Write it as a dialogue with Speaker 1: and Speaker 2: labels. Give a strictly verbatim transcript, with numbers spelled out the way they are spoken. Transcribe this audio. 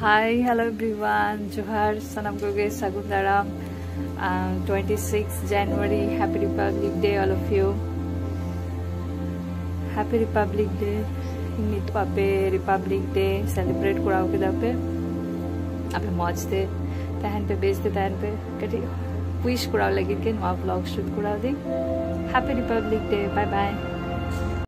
Speaker 1: Hi, hello everyone. Johar, Sanam Goge, Sagundaram. Uh, twenty-sixth January. Happy Republic Day, all of you. Happy Republic Day. Init pape Republic Day celebrate kurao ke dape. Ape mauj de, tahan pe base de, tahan pe kati wish kurao lagi ke nwa vlog shoot kurao de. Happy Republic Day. Bye bye.